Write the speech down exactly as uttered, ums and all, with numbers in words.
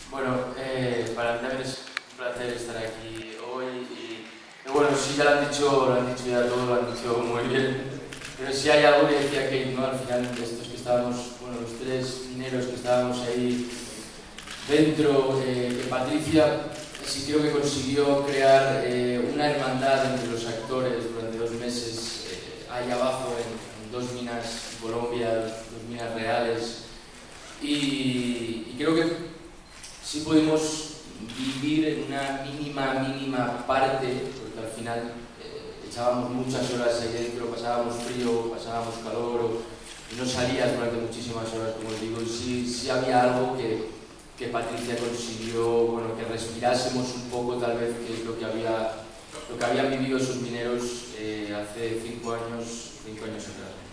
Bueno, eh, para mí también es un placer estar aquí hoy y, y bueno, sí, ya lo han dicho, lo han dicho ya todo, lo han dicho muy bien, pero sí hay algo que decía Kate, ¿no? Al final, estos que estábamos, bueno, los tres mineros que estábamos ahí dentro, eh, que Patricia sí creo que consiguió crear eh, una hermandad entre los actores durante dos meses eh, ahí abajo en, en dos minas en Colombia, dos, dos minas reales, y, y creo que sí pudimos vivir en una mínima, mínima parte, porque al final eh, echábamos muchas horas ahí dentro, pasábamos frío, pasábamos calor, o, y no salías durante muchísimas horas, como os digo, y sí, sí había algo que, que Patricia consiguió, bueno, que respirásemos un poco tal vez, que es lo que, había, lo que habían vivido esos mineros eh, hace cinco años, cinco años atrás.